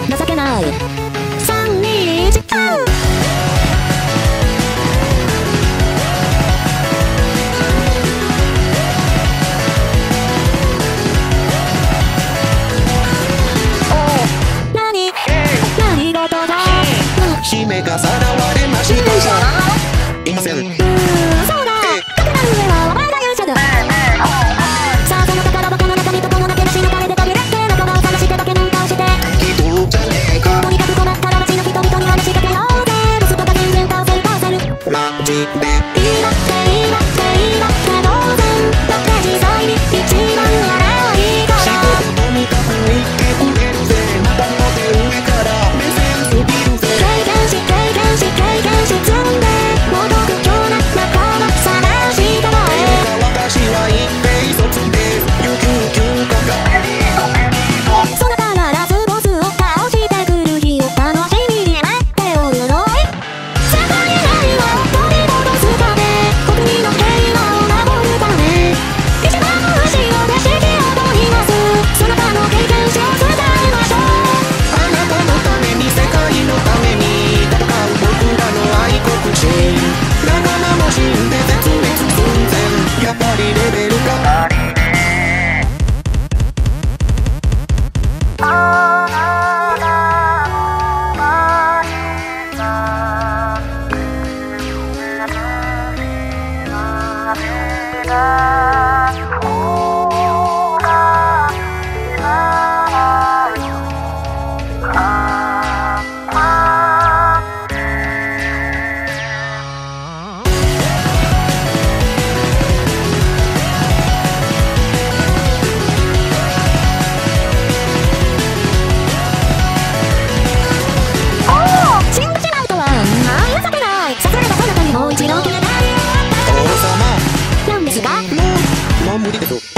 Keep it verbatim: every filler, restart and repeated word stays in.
情けない。さんにいちキュー。 姫がさらわれました。いません。うーん、 そうだ。カメラの上はお前が勇者だ。さあその宝箱の中身とこのなけなしの金で限らって仲間を探してだけなんかをして。 人じゃねえか。 とにかく困ったら街の人々に話しかけようぜ。リストが全然倒せる倒せる。 マジで。 いいだっていいだっていいだって当然。だって実際に一番あれはいいから。 仕事とにかく言ってくれるぜ。またの手上から目線すぎるぜ。 経験し経験し経験し積んでもどく強な仲間探したまえ。 私は一平卒です。有給休暇がそなたがラスボスを倒してくる日を楽しみに待っておるのい。世界平和を取り戻すため、国民の平和を守るため、一番後ろで指揮を取ります。そなたの経験値を伝えましょう。 あなたのために世界のために戦う僕らの愛国心。仲間も死んで絶滅寸前。やっぱりレベルがもう無理です。